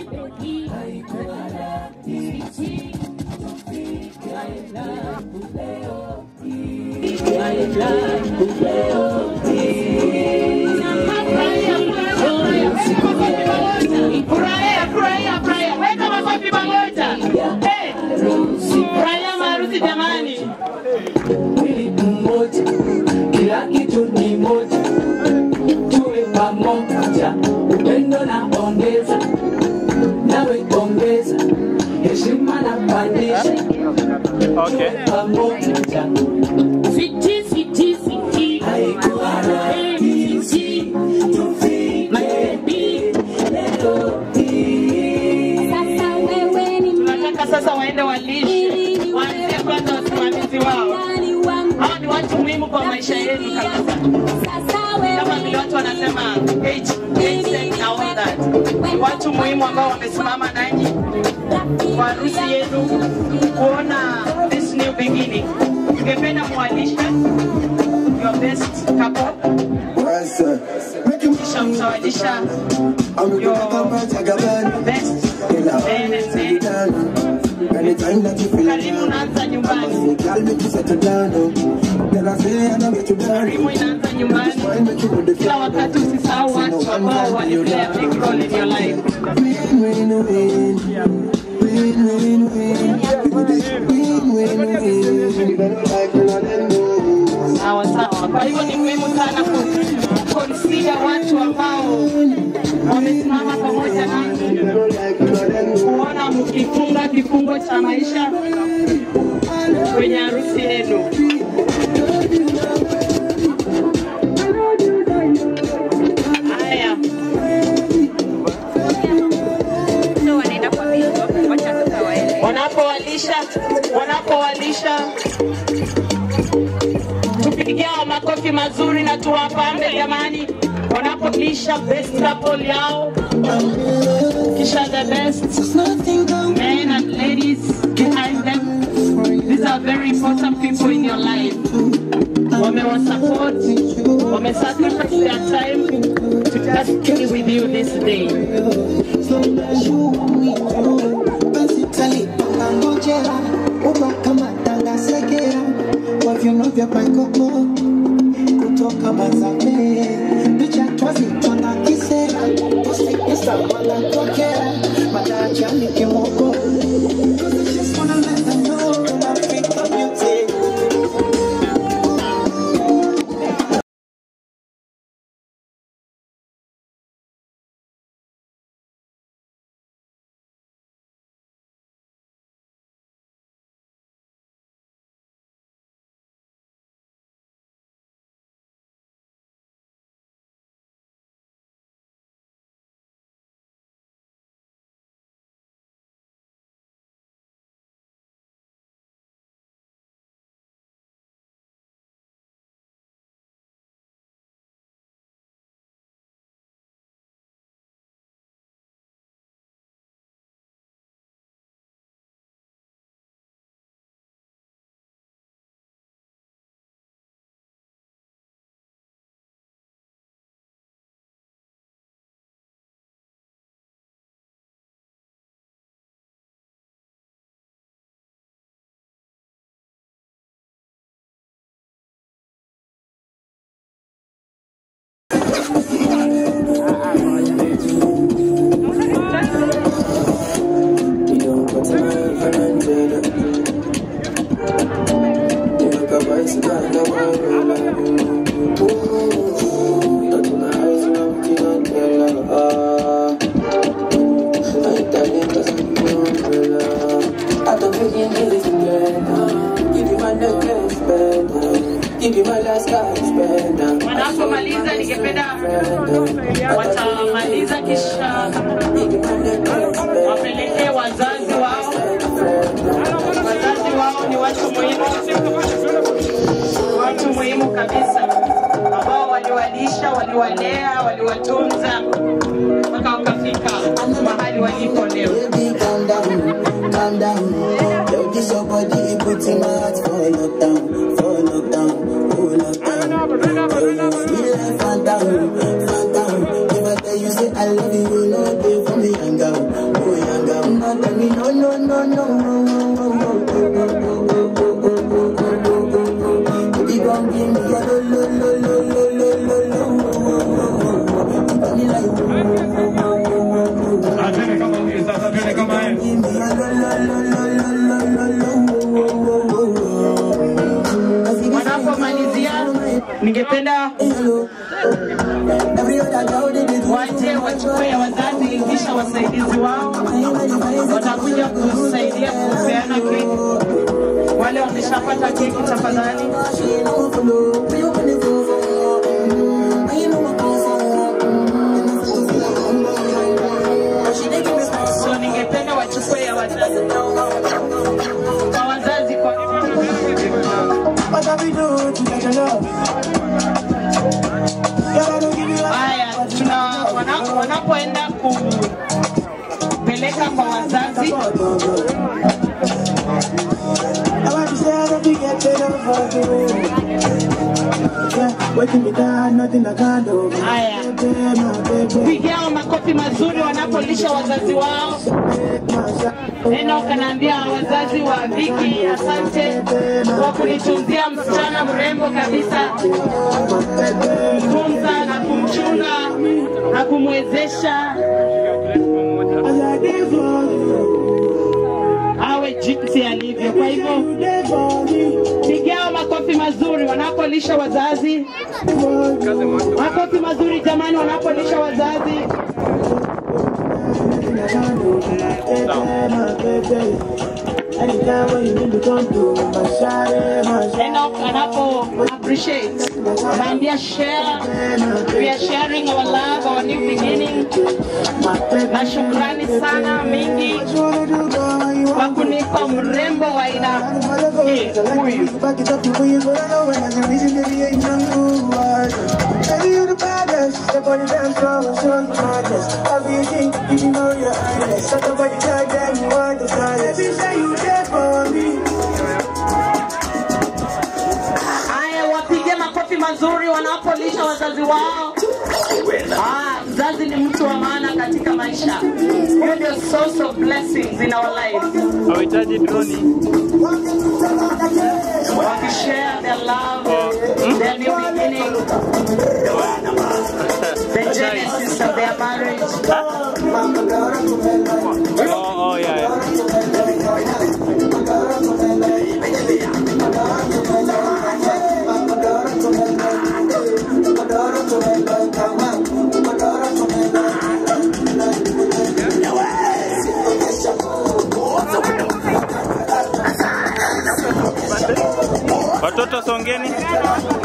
Sasa waende walishi, waanze kwanza wasimamizi wao. Hao ni watu muhimu kwa maisha yenu kabisa. Kama vile watu wanasema age na all that. Ni watu muhimu ambao wamesimama nanyi kwa harusi yenu kuona this new beginning. Ningependa mwalishe your best couple. Kisha mtawadisha your best karimu naanza nyumbani. Karimu inaanza nyumbani. Kila wakati usisahau watu ambao waliplay a big role in your life. Sawa sawa. Kwa hivyo ni muhimu sana consider watu ambao wamesimama pamoja nasi, kuona mkifunga kifungo cha maisha kwenye harusi yenu. Haya. Wanapowalisha tupigia makofi mazuri na tuwapambe jamani. Wanapolisha best couple yao, kisha the best men and ladies behind them. These are very important people in your life. Wamewasupport, wamesacrifice their time to just be with you this day. Kutoka Mazambe, picha twazitwa na kisera, posti pesa wala tokea, matacha ni kimoko. Cause I just wanna let them know that Africa beauty. Wanapomaliza ningependa watamaliza kisha wapelekee wazazi wao. Wazazi wao ni watu muhimu kabisa, ambao waliwalisha, waliwalea, waliwatunza mpaka wakafika mahali walipo leo. Calm down, yo, this your body, put in my heart for lockdown, oh lockdown. Feel like phantom. If I tell you say I love you, you know they for me hang out. Ningependa waje wachukue wazazi kisha wasaidizi wao watakuja kusaidia kupeana keki. Wale wameshapata keki tafadhali. So ningependa wachukue ya wazazi. Kwa wazazi kwa haya, wanapoenda kupeleka kwa wazazi, haya, pigia makofi mazuri wanapolisha wazazi wao. Neno kanaambia wazazi wa Viki, asante kwa kunitunzia msichana mrembo kabisa, kumtunza na kumchunga na kumwezesha awe jinsi alivyo. Kwa hivyo pigia makofi mazuri wanapolisha wazazi. Makofi mazuri jamani wanapolisha wazazi. Enoch anapo appreciate, anaambia share, we are sharing our love, our new beginning. Na shukrani sana mingi kwa kunipa mrembo wa aina hii huyu. Haya, wapige makofi mazuri wanapolisha wazazi wao. Mzazi ni mtu wa maana katika maisha. You're the source of blessings in our life. Hawahitaji droni. Wakishare their love, their new beginning, the genesis of their marriage. Oh yeah. Watoto songeni.